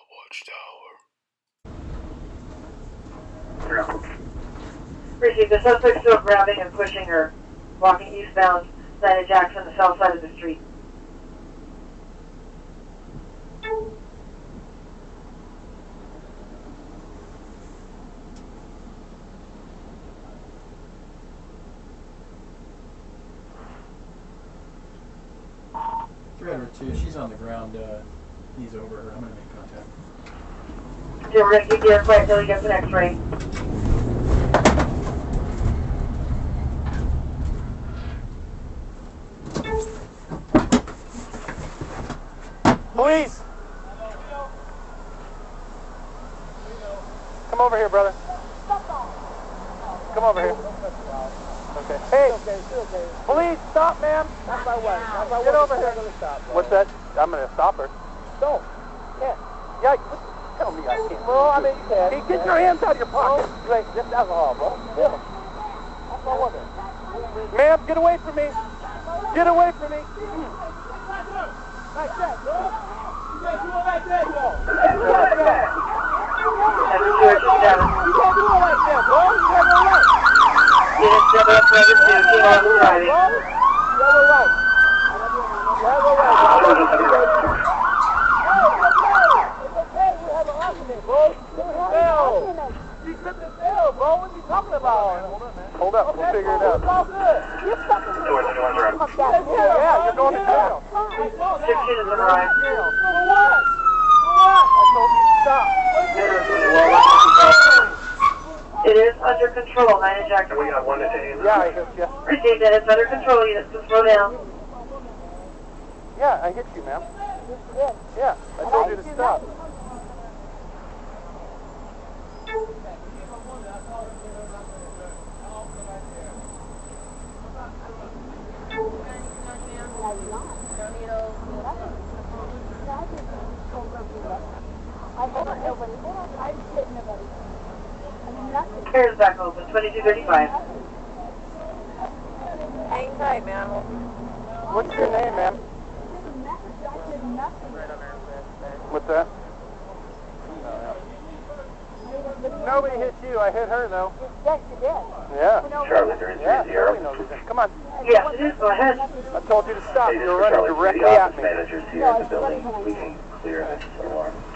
Received. The suspect still grabbing and pushing her, walking eastbound, Santa Jackson, the south side of the street. Two. She's on the ground. He's over her. I'm going to make contact. Yeah, we're going to keep the air quiet until he gets an X-ray. Police! Come over here, brother. Come over here. Okay. Hey, police, stop, ma'am. That's my wife. Get over here. Stop, what's that? I'm going to stop her. Don't. Can't. Yeah, tell me I can't. Well, I mean, you can. Hey, get your hands out of your pocket. Great, just alcohol, bro. Yeah. That's my woman. Ma'am, get away from me. Get away from me. Like that, bro. You can't do it like that, bro. You can't do it like that. You can't do it like that, bro. You can't do it like that. Unit 7 up driver 2, keep on driving. You have a right. You have a right. It's okay, we have an argument, bro. You couldn't tell, bro. What are you talking about? Hold up, we'll figure it out. It's all good. You're fucking Yeah, you're going to jail. 16 is arrived. For what? For what? I told you to stop. It is under control, Santa Jackson. We got one today. Yeah, I hit you. Received that. It's under control. Units can slow down. Yeah, I hit you, ma'am. Yeah, I told you to stop. Air is back open. 2235. Hang tight, man. What's your name, ma'am? What's that? Nobody hit you. I hit her, though. Yes, you did. Yeah. Charlie 330. Yeah, nobody knows it. Come on. Yes, it is. Go ahead. I told you to stop. Hey, this You were is running Charlie 3, directly the at office me. managers here at the building. We can clear this alarm.